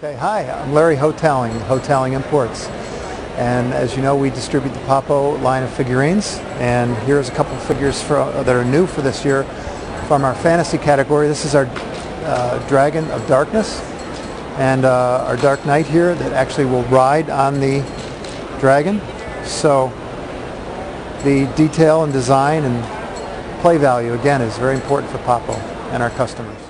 Okay, hi, I'm Larry Hotaling, Hotaling Imports. And as you know, we distribute the Papo line of figurines. And here's a couple of figures that are new for this year from our fantasy category. This is our Dragon of Darkness and our Dark Knight here that actually will ride on the dragon. So the detail and design and play value, again, is very important for Papo and our customers.